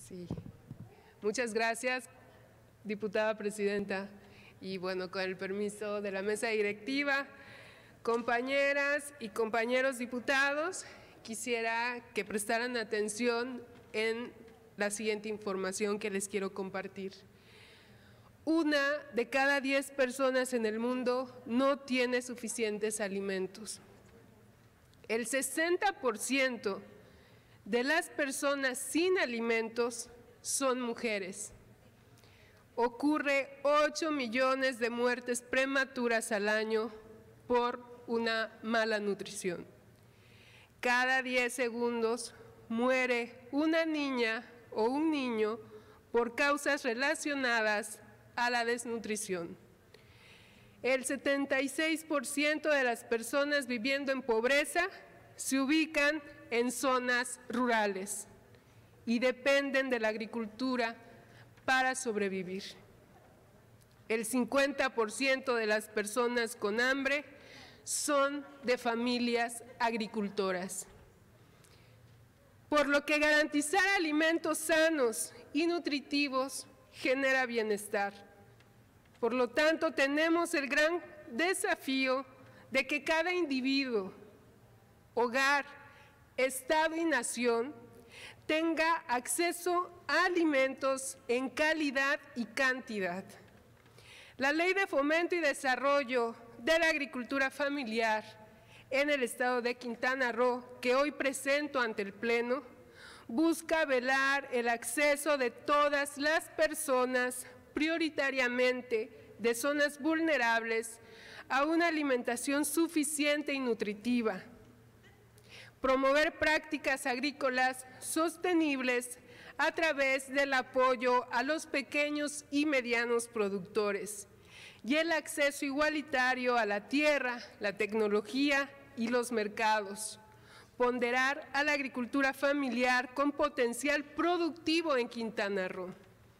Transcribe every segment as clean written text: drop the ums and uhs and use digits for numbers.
Sí, muchas gracias, diputada presidenta. Y bueno, con el permiso de la mesa directiva, compañeras y compañeros diputados, quisiera que prestaran atención en la siguiente información que les quiero compartir. 1 de cada 10 personas en el mundo no tiene suficientes alimentos. El 60% de las personas sin alimentos son mujeres. Ocurre 8 millones de muertes prematuras al año por una mala nutrición. Cada 10 segundos muere una niña o un niño por causas relacionadas a la desnutrición. El 76% de las personas viviendo en pobreza se ubican en zonas rurales y dependen de la agricultura para sobrevivir. El 50% de las personas con hambre son de familias agricultoras. Por lo que garantizar alimentos sanos y nutritivos genera bienestar. Por lo tanto, tenemos el gran desafío de que cada individuo, hogar, estado y nación tenga acceso a alimentos en calidad y cantidad. La Ley de Fomento y Desarrollo de la Agricultura Familiar en el estado de Quintana Roo, que hoy presento ante el Pleno, busca velar el acceso de todas las personas, prioritariamente de zonas vulnerables, a una alimentación suficiente y nutritiva. Promover prácticas agrícolas sostenibles a través del apoyo a los pequeños y medianos productores y el acceso igualitario a la tierra, la tecnología y los mercados. Ponderar a la agricultura familiar con potencial productivo en Quintana Roo.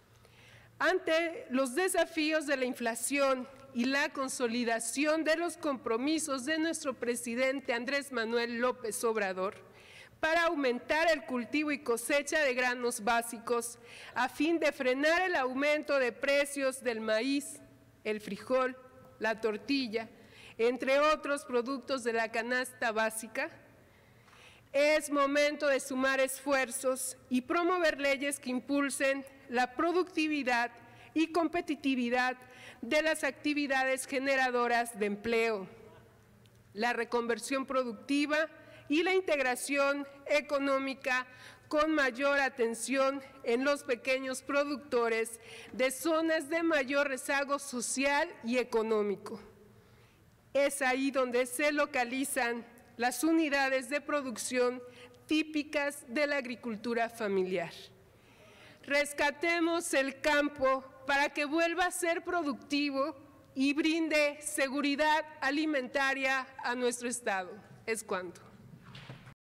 Ante los desafíos de la inflación y la consolidación de los compromisos de nuestro presidente Andrés Manuel López Obrador para aumentar el cultivo y cosecha de granos básicos a fin de frenar el aumento de precios del maíz, el frijol, la tortilla, entre otros productos de la canasta básica, es momento de sumar esfuerzos y promover leyes que impulsen la productividad y competitividad de las actividades generadoras de empleo, la reconversión productiva y la integración económica con mayor atención en los pequeños productores de zonas de mayor rezago social y económico. Es ahí donde se localizan las unidades de producción típicas de la agricultura familiar. Rescatemos el campo para que vuelva a ser productivo y brinde seguridad alimentaria a nuestro estado. Es cuanto.